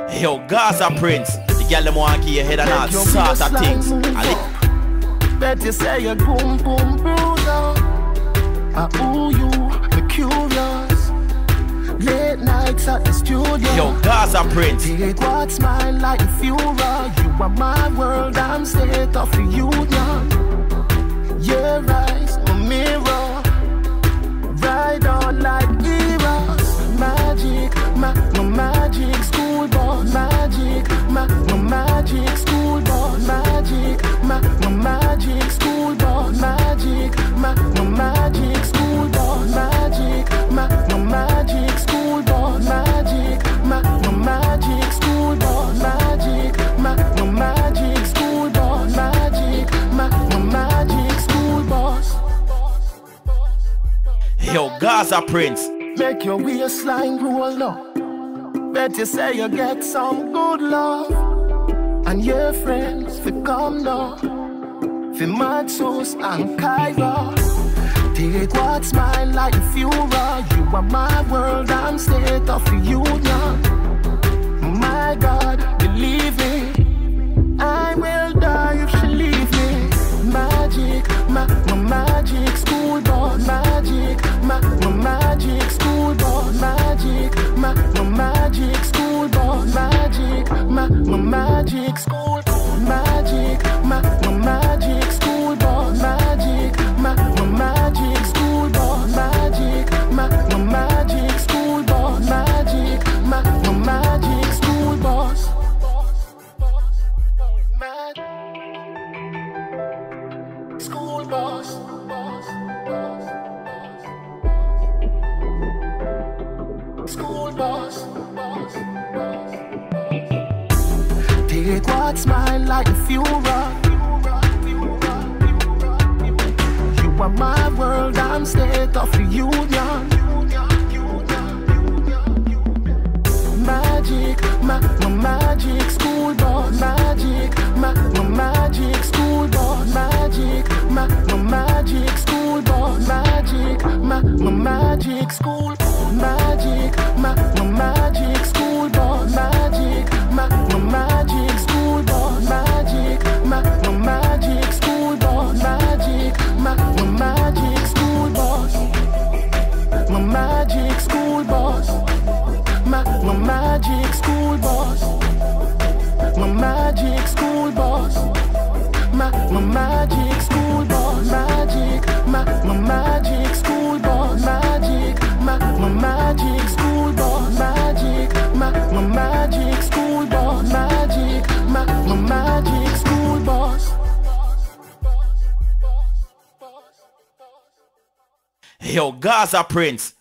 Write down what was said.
Yo, Gaza Prince. The girl them want to keep your head and all sort of things. Bet you say you're boom boom bruiser. Ooh you, me curious. Late nights at the studio. Yo, Gaza Prince. Take what's mine like a Fuhrer. You are my world, I'm state of the union. Your eyes, my mirror. Ride on like heroes. Magic, my magic school bus. Magic, my magic school bus. Magic, my magic school bus. Magic, my magic school bus. Magic, my magic school bus. Magic, my magic school bus. Magic, my magic school bus. Magic, my magic school bus. Yo, Gaza Prince. Make your waistline roll up. Bet you say you get some good love. And your friends fi come now. Fi Mad Sauce and Kyra. Take what's mine like a Fuhrer. You are my world, I'm state of the union. My God, believe me, I will die if she leave me. Magic, my magic school bus. Magic, my magic school bus. Magic, my magic school bus. Magic, my magic school bus. Magic, my magic school bus. Magic, my magic school bus. Magic, my magic school bus. Magic, my magic school bus. School bus. School bus. Take what's mine like a Fuhrer. You are my world, I'm state of the union. Magic, my magic school bus. Magic, my magic school bus. Magic, my magic school bus. Magic, my magic school bus. Magic, my magic school bus. Magic, my magic school bus. Magic, my magic school bus. Magic, my magic school bus. My magic school bus. My magic school bus. My magic school bus. My magic school bus. Magic, my magic school bus. Magic, my magic school bus. Magic, my magic school bus. Magic, my magic school bus. Yo, Gaza Prince.